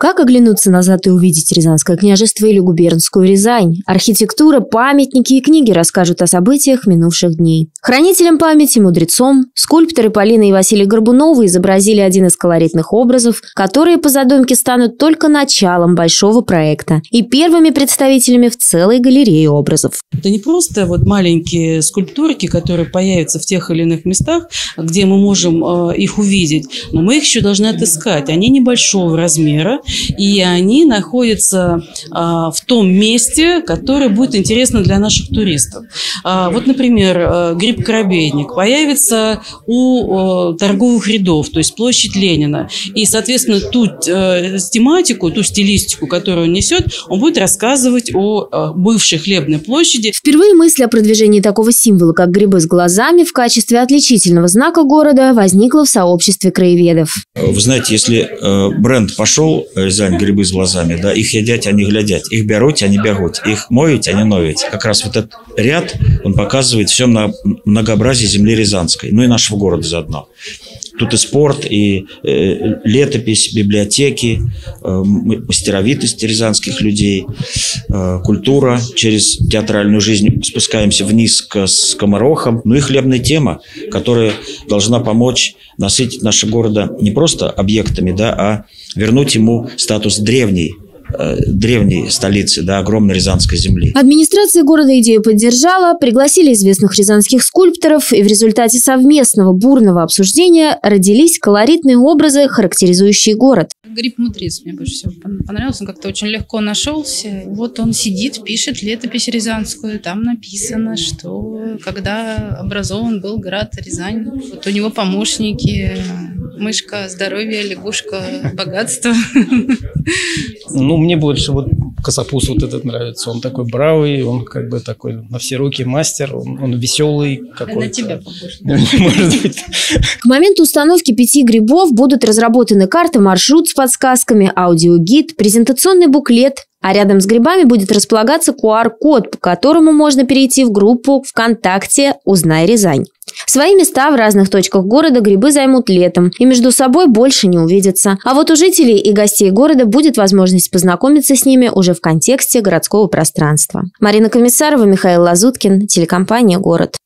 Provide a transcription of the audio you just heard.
Как оглянуться назад и увидеть Рязанское княжество или губернскую Рязань? Архитектура, памятники и книги расскажут о событиях минувших дней. Хранителем памяти, мудрецом, скульпторы Полина и Василий Горбуновы изобразили один из колоритных образов, которые по задумке станут только началом большого проекта и первыми представителями в целой галерее образов. Это не просто маленькие скульптурки, которые появятся в тех или иных местах, где мы можем их увидеть, но мы их еще должны отыскать. Они небольшого размера, и они находятся в том месте, которое будет интересно для наших туристов. Например, гриб-коробейник появится у торговых рядов, то есть площадь Ленина. И, соответственно, ту тематику, ту стилистику, которую он несет, он будет рассказывать о бывшей хлебной площади. Впервые мысль о продвижении такого символа, как грибы с глазами, в качестве отличительного знака города возникла в сообществе краеведов. Вы знаете, если бренд пошел, Рязань, грибы с глазами, да, их едят, они глядят, их берут, они бегут, их моют, они новят. Как раз вот этот ряд, он показывает все многообразие земли рязанской, ну и нашего города заодно. Тут и спорт, и летопись, библиотеки, мастеровитость рязанских людей, культура. Через театральную жизнь спускаемся вниз к скоморохам. Ну и хлебная тема, которая должна помочь насытить наше города не просто объектами, да, а вернуть ему статус древней столицы, да, огромной рязанской земли. Администрация города идею поддержала, пригласили известных рязанских скульпторов, и в результате совместного бурного обсуждения родились колоритные образы, характеризующие город. Гриб-мудрец мне больше всего понравился, он как-то очень легко нашелся. Вот он сидит, пишет летопись рязанскую, там написано, что когда образован был град Рязань, вот у него помощники, мышка, здоровье, лягушка, богатство. Мне больше Косопус этот нравится. Он такой бравый, он как бы такой на все руки мастер, он веселый какой-то. На тебя похож. Может быть. К моменту установки 5 грибов будут разработаны карты, маршрут с подсказками, аудиогид, презентационный буклет, а рядом с грибами будет располагаться QR-код, по которому можно перейти в группу ВКонтакте «Узнай Рязань». Свои места в разных точках города грибы займут летом и между собой больше не увидятся. А вот у жителей и гостей города будет возможность познакомиться с ними уже в контексте городского пространства. Марина Комиссарова, Михаил Лазуткин, телекомпания «Город».